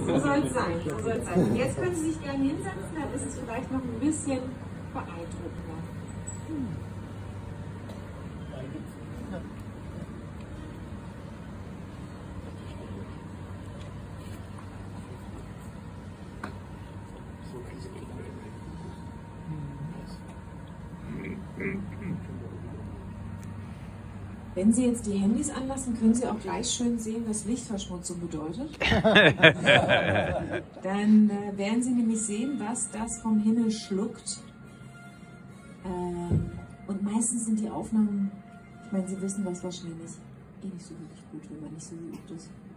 So soll es sein. So soll's sein. Und jetzt können Sie sich gerne hinsetzen, dann ist es vielleicht noch ein bisschen beeindruckender. Wenn Sie jetzt die Handys anlassen, können Sie auch gleich schön sehen, was Lichtverschmutzung bedeutet. Dann werden Sie nämlich sehen, was das vom Himmel schluckt. Und meistens sind die Aufnahmen, ich meine, Sie wissen das wahrscheinlich, eh nicht so wirklich gut, wenn man nicht so geübt ist.